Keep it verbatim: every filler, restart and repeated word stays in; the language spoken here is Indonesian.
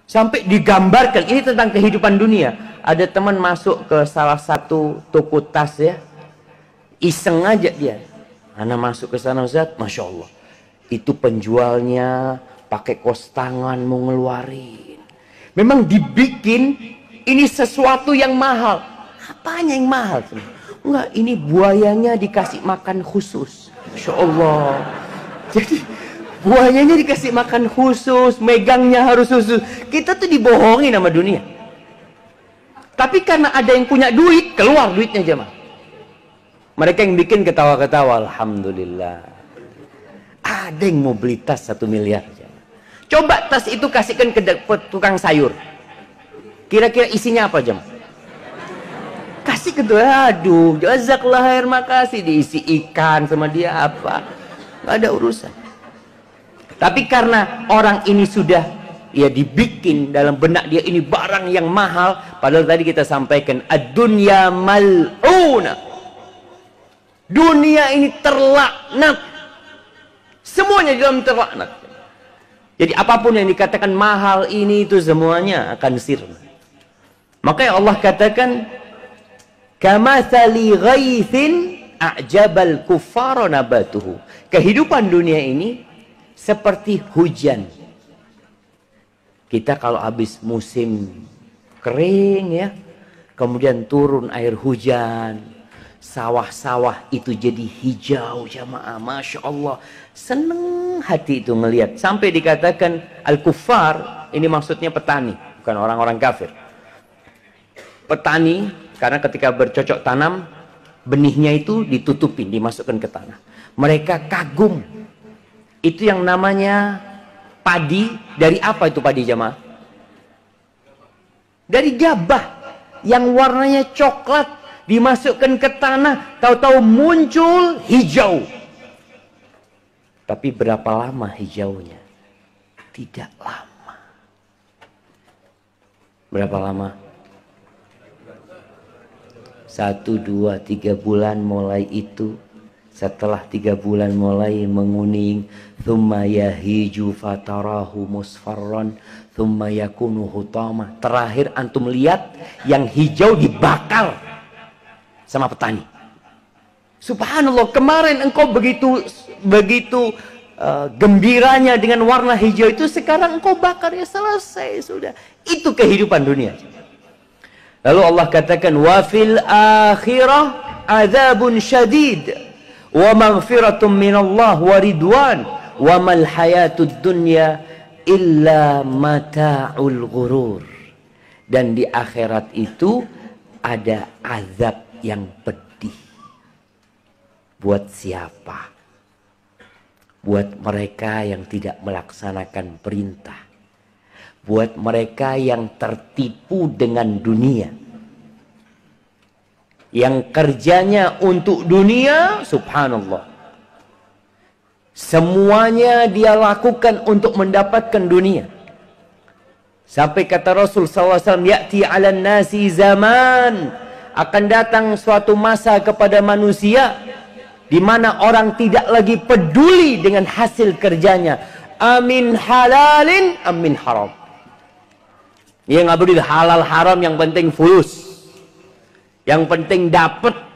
Sampai digambarkan, ini tentang kehidupan dunia. Ada teman masuk ke salah satu toko tas ya, iseng aja dia. Ana masuk ke sana Ustaz, Masya Allah. Itu penjualnya pakai kos tangan mau ngeluarin. Memang dibikin ini sesuatu yang mahal. Apanya yang mahal? Enggak, ini buayanya dikasih makan khusus. Masya Allah. Jadi buayanya dikasih makan khusus, megangnya harus khusus. Kita tuh dibohongin sama dunia. Tapi karena ada yang punya duit, keluar duitnya jemaah. Mereka yang bikin ketawa-ketawa, alhamdulillah. Ada yang mau beli tas satu miliar. Coba tas itu kasihkan ke tukang sayur. Kira-kira isinya apa jemaah? Kasih ke dia, aduh, jazakallah khair, makasih. Diisi ikan sama dia apa? Nggak ada urusan. Tapi karena orang ini sudah ya dibikin dalam benak dia ini barang yang mahal, padahal tadi kita sampaikan ad-dunya mal'una. Dunia ini terlaknat. Semuanya di dalam terlaknat. Jadi apapun yang dikatakan mahal ini itu semuanya akan sirna. Makanya Allah katakan kamathali ghaithin a'jabal kuffara nabatuhu. Kehidupan dunia ini seperti hujan. Kita kalau habis musim kering ya, kemudian turun air hujan, sawah-sawah itu jadi hijau jamaah, Masya Allah. Seneng hati itu ngelihat. Sampai dikatakan al-kuffar, ini maksudnya petani, bukan orang-orang kafir. Petani, karena ketika bercocok tanam, benihnya itu ditutupin, dimasukkan ke tanah. Mereka kagum. Itu yang namanya padi. Dari apa itu padi jamaah? Dari gabah yang warnanya coklat, dimasukkan ke tanah, tahu-tahu muncul hijau. Tapi berapa lama hijaunya? Tidak lama. Berapa lama? Satu, dua, tiga bulan mulai itu. Setelah tiga bulan mulai menguning, thumma yahiju fatarahu musfarran, thumma yakunu hutama. Terakhir antum lihat yang hijau dibakar sama petani. Subhanallah, kemarin engkau begitu begitu uh, gembiranya dengan warna hijau itu, sekarang engkau bakar, ya selesai sudah. Itu kehidupan dunia. Lalu Allah katakan wa fil akhirah adzabun syadid wa maghfiratun minallah wa ridwan wa mal hayatud dunya illa mata'ul ghurur. Dan di akhirat itu ada azab yang pedih. Buat siapa? Buat mereka yang tidak melaksanakan perintah. Buat mereka yang tertipu dengan dunia. Yang kerjanya untuk dunia, subhanallah. Semuanya dia lakukan untuk mendapatkan dunia. Sampai kata Rasul sallallahu alaihi wasallam, ya'ti 'alan nasi zaman, akan datang suatu masa kepada manusia di mana orang tidak lagi peduli dengan hasil kerjanya. Amin halalin, amin haram. Dia nggak peduli halal haram, yang penting fulus. Yang penting dapat.